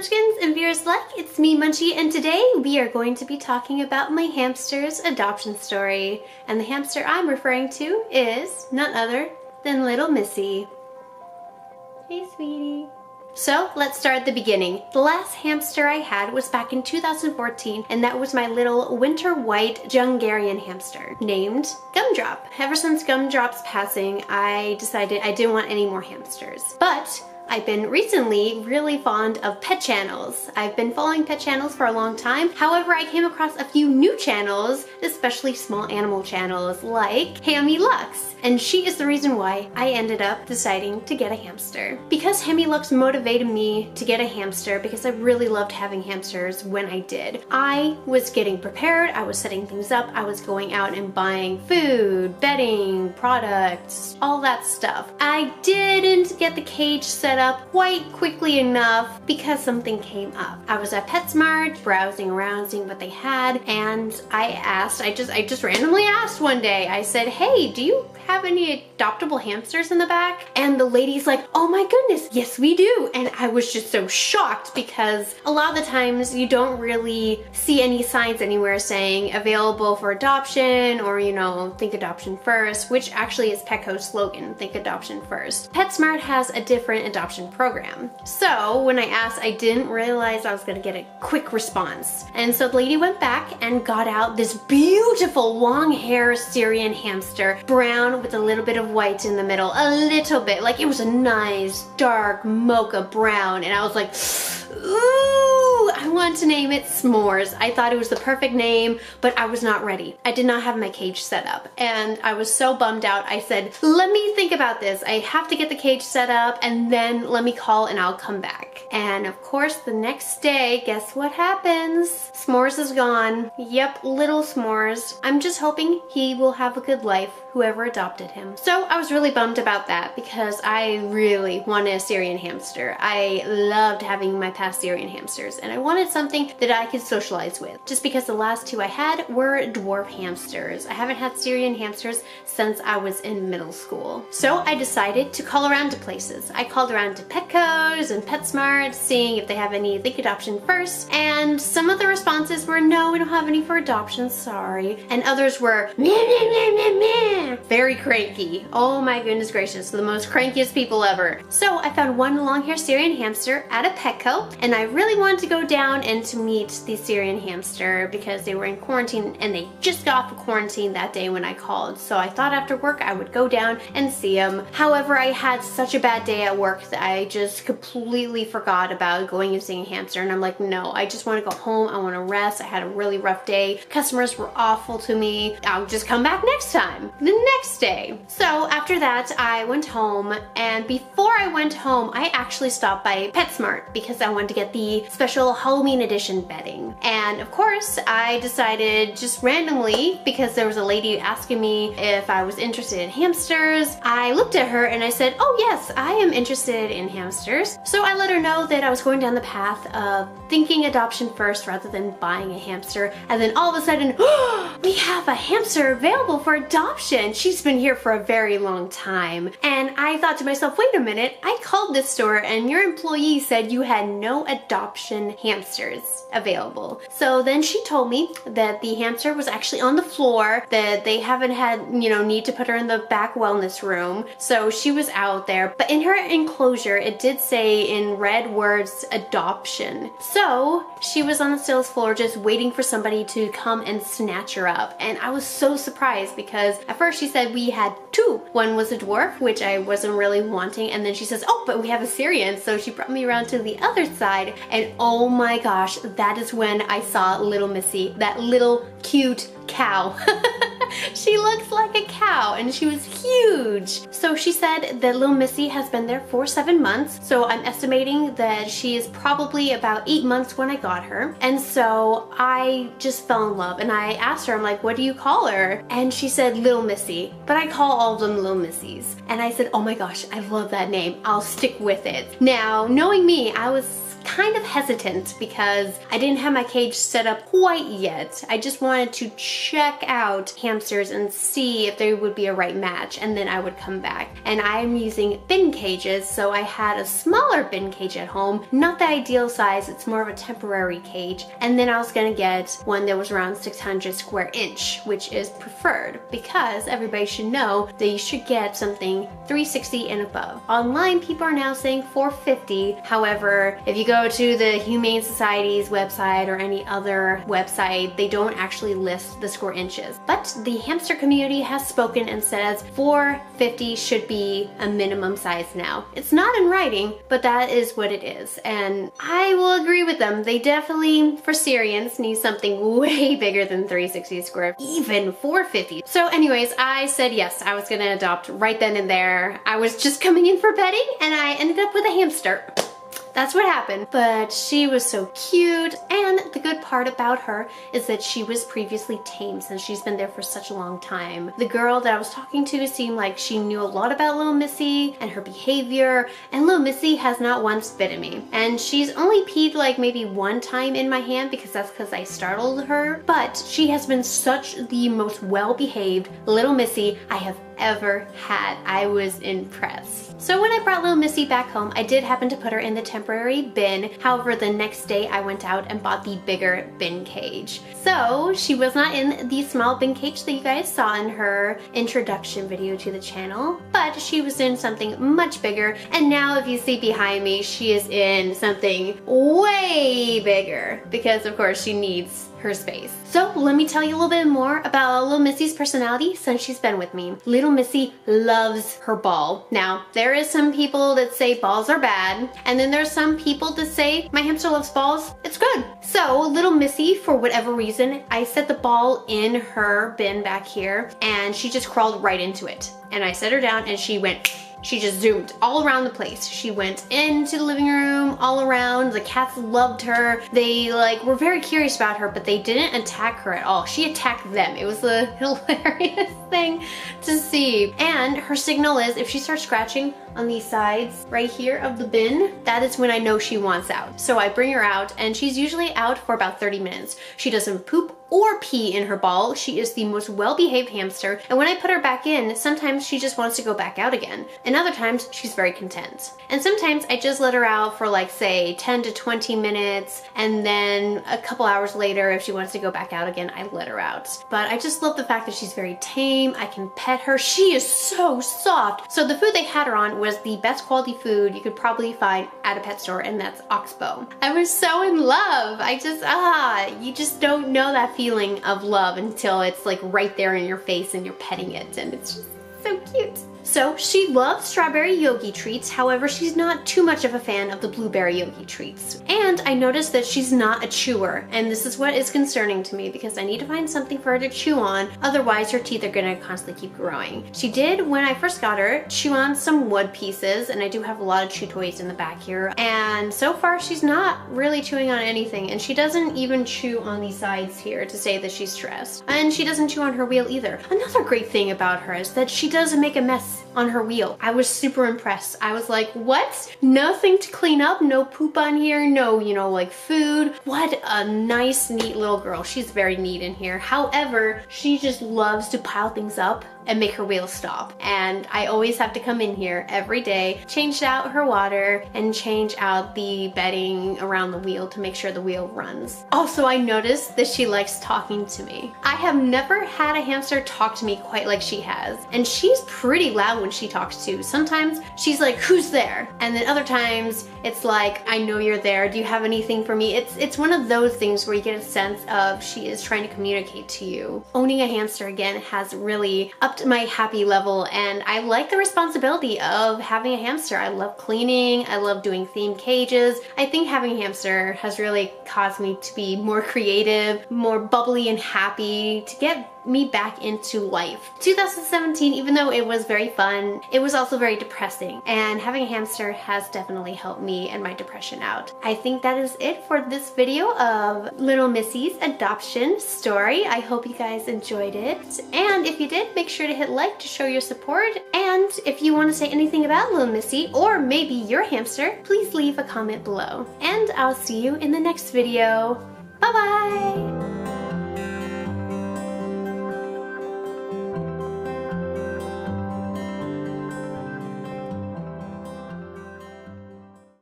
Munchkins and viewers alike, it's me Munchie, and today we are going to be talking about my hamster's adoption story. And the hamster I'm referring to is none other than Lil Missy. Hey sweetie. So let's start at the beginning. The last hamster I had was back in 2014, and that was my little winter white Hungarian hamster named Gumdrop. Ever since Gumdrop's passing, I decided I didn't want any more hamsters. But I've been recently really fond of pet channels. I've been following pet channels for a long time. However, I came across a few new channels, especially small animal channels like Hammy Lux. And she is the reason why I ended up deciding to get a hamster. Because Hammy Lux motivated me to get a hamster because I really loved having hamsters when I did. I was getting prepared, I was setting things up, I was going out and buying food, bedding, products, all that stuff. I didn't get the cage set up quite quickly enough because something came up. I was at PetSmart browsing around seeing what they had, and I just randomly asked one day. I said, hey, do you have any adoptable hamsters in the back? And the lady's like, oh my goodness, yes we do. And I was just so shocked because a lot of the times you don't really see any signs anywhere saying available for adoption or, you know, think adoption first, which actually is Petco's slogan, think adoption first. PetSmart has a different adoption program. So when I asked, I didn't realize I was gonna get a quick response. And so the lady went back and got out this beautiful long hair Syrian hamster, brown with a little bit of white in the middle, a little bit, like it was a nice dark mocha brown, and I was like, ooh, I wanted to name it S'mores. I thought it was the perfect name, but I was not ready. I did not have my cage set up, and I was so bummed out. I said, let me think about this. I have to get the cage set up, and then let me call and I'll come back. And of course, the next day, guess what happens? S'mores is gone. Yep, little S'mores. I'm just hoping he will have a good life, whoever adopted him. So I was really bummed about that because I really wanted a Syrian hamster. I loved having my past Syrian hamsters, and I wanted something that I could socialize with. Just because the last two I had were dwarf hamsters. I haven't had Syrian hamsters since I was in middle school. So I decided to call around to places. I called around to Petco's and PetSmart, seeing if they have any think adoption first, and some of the responses were, no, we don't have any for adoption, sorry. And others were, meh, meh, meh, meh, meh. Very cranky. Oh my goodness gracious, the most crankiest people ever. So I found one long-haired Syrian hamster at a Petco, and I really wanted to go down and to meet the Syrian hamster because they were in quarantine and they just got off of quarantine that day when I called. So I thought after work I would go down and see him. However, I had such a bad day at work that I just completely forgot about going and seeing a hamster, and I'm like, no, I just want to go home, I want to rest. I had a really rough day. Customers were awful to me. I'll just come back next time. The next day. So after that, I went home, and before I went home, I actually stopped by PetSmart because I wanted to get the special Halloween edition bedding. And of course, I decided just randomly, because there was a lady asking me if I was interested in hamsters, I looked at her and I said, oh yes, I am interested in hamsters. So I let her know that I was going down the path of thinking adoption first rather than buying a hamster. And then all of a sudden, oh, we have a hamster available for adoption. She's been here for a very long time. And I thought to myself, wait a minute, I called this store and your employee said you had no adoption hamsters available. So then she told me that the hamster was actually on the floor, that they haven't had, you know, need to put her in the back wellness room. So she was out there, but in her enclosure, it did say in red words, adoption. So she was on the sales floor just waiting for somebody to come and snatch her up. And I was so surprised because at first she said we had two. One was a dwarf, which I wasn't really wanting, and then she says, oh, but we have a Syrian. So she brought me around to the other side, and oh my gosh, that is when I saw Lil Missy, that little cute cow. She looks like a cow, and she was huge. So she said that Lil Missy has been there for 7 months. So I'm estimating that she is probably about 8 months when I got her. And so I just fell in love, and I asked her, I'm like, what do you call her? And she said Lil Missy, but I call all of them Lil Missies. And I said, oh my gosh, I love that name. I'll stick with it. Now, knowing me, I was kind of hesitant because I didn't have my cage set up quite yet. I just wanted to check out hamsters and see if they would be a right match, and then I would come back. And I'm using bin cages, so I had a smaller bin cage at home, not the ideal size, it's more of a temporary cage. And then I was gonna get one that was around 600 square inch, which is preferred because everybody should know that you should get something 360 and above. Online, people are now saying 450. However, if you go to the Humane Society's website or any other website, they don't actually list the square inches. But the hamster community has spoken and says 450 should be a minimum size now. It's not in writing, but that is what it is. And I will agree with them. They definitely, for Syrians, need something way bigger than 360 square, even 450. So anyways, I said yes, I was gonna adopt right then and there. I was just coming in for bedding and I ended up with a hamster. That's what happened, but she was so cute, and the good part about her is that she was previously tamed since she's been there for such a long time. The girl that I was talking to seemed like she knew a lot about Lil Missy and her behavior, and Lil Missy has not once bitten me. And she's only peed like maybe one time in my hand because that's because I startled her, but she has been such the most well-behaved little Missy I have ever had. I was impressed. So when I brought Lil Missy back home, I did happen to put her in the temporary bin. However, the next day I went out and bought the bigger bin cage. So she was not in the small bin cage that you guys saw in her introduction video to the channel, but she was in something much bigger. And now if you see behind me, she is in something way bigger because of course she needs her space. So let me tell you a little bit more about Lil Missy's personality since she's been with me. Little Missy loves her ball. Now, there is some people that say balls are bad, and then there's some people that say my hamster loves balls, it's good. So Little Missy, for whatever reason, I set the ball in her bin back here and she just crawled right into it. And I set her down and she just zoomed all around the place. She went into the living room, all around. The cats loved her. They were very curious about her, but they didn't attack her at all. She attacked them. It was a hilarious thing to see. And her signal is if she starts scratching on these sides right here of the bin, that is when I know she wants out. So I bring her out and she's usually out for about 30 minutes. She doesn't poop or pee in her ball. She is the most well-behaved hamster. And when I put her back in, sometimes she just wants to go back out again. And other times she's very content. And sometimes I just let her out for say 10 to 20 minutes. And then a couple hours later, if she wants to go back out again, I let her out. But I just love the fact that she's very tame. I can pet her. She is so soft. So the food they had her on was the best quality food you could probably find at a pet store, and that's oxbow. I was so in love. You just don't know that feeling of love until it's right there in your face and you're petting it, and it's just so cute. So she loves strawberry yogi treats, however she's not too much of a fan of the blueberry yogi treats. And I noticed that she's not a chewer, and this is what is concerning to me because I need to find something for her to chew on, otherwise her teeth are gonna constantly keep growing. She did, when I first got her, chew on some wood pieces, and I do have a lot of chew toys in the back here, and so far she's not really chewing on anything, and she doesn't even chew on these sides here to say that she's stressed. And she doesn't chew on her wheel either. Another great thing about her is that she doesn't make a mess on her wheel. I was super impressed. I was like, what? Nothing to clean up? No poop on here? No, food? What a nice, neat little girl. She's very neat in here. However, she just loves to pile things up and make her wheel stop. And I always have to come in here every day, change out her water, and change out the bedding around the wheel to make sure the wheel runs. Also, I noticed that she likes talking to me. I have never had a hamster talk to me quite like she has. And she's pretty loud when she talks too. Sometimes she's like, who's there? And then other times it's like, I know you're there. Do you have anything for me? It's one of those things where you get a sense of she is trying to communicate to you. Owning a hamster again has really upped my happy level, and I like the responsibility of having a hamster. I love cleaning. I love doing themed cages. I think having a hamster has really caused me to be more creative, more bubbly and happy, to get me back into life. 2017, even though it was very fun, it was also very depressing, and having a hamster has definitely helped me and my depression out. I think that is it for this video of Little Missy's adoption story. I hope you guys enjoyed it, and if you did, make sure to hit like to show your support, and if you want to say anything about Lil Missy or maybe your hamster, please leave a comment below. And I'll see you in the next video. Bye bye!